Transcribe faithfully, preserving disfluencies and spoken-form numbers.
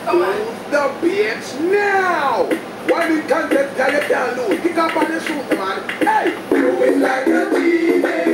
Move the bitch now! Why did content tell you can't lose? Kick up on the shoot, man. Hey! Do it like a teenager.